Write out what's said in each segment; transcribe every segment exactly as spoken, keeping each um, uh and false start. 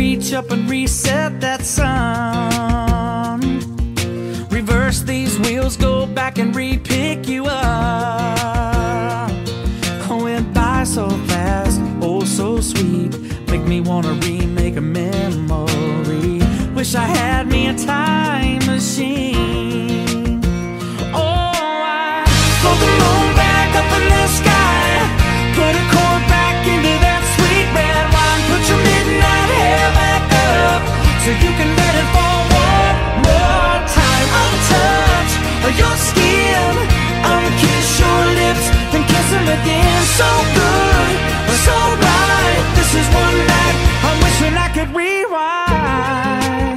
reach up and reset that sun. Reverse these wheels, go back and re-pick you up. Went by so fast, oh so sweet, make me wanna remake a memory. Wish I had me a time machine. Oh, I float the moon back up in the sky, put a cord back into that sweet red wine, put your midnight hair back up so you can let it fall one more time. I'll touch your skin, I'll kiss your lips, then kiss them again. So good, so right, this is one night I'm wishing I could rewind.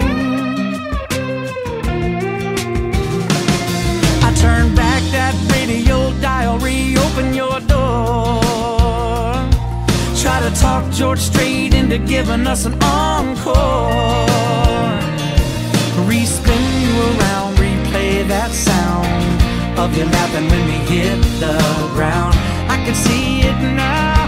I turn back that radio dial, reopen your door, try to talk George Strait into giving us an encore. Respin you around, replay that sound of you laughing when we hit the ground. I can see it now.